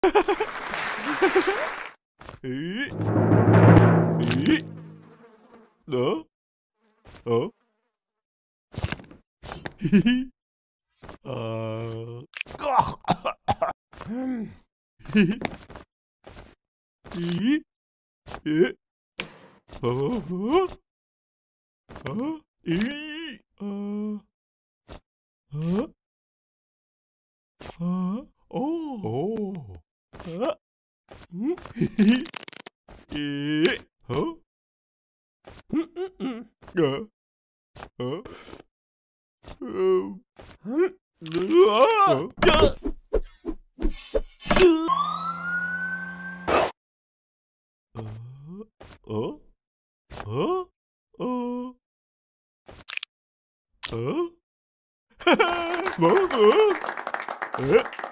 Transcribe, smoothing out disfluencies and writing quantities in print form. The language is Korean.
이, 이, 너, 히히, 히히, 이, 예, 어, 이, 오, 히히, 이, 어, 어? 어? 어? 어? 먹어? 에?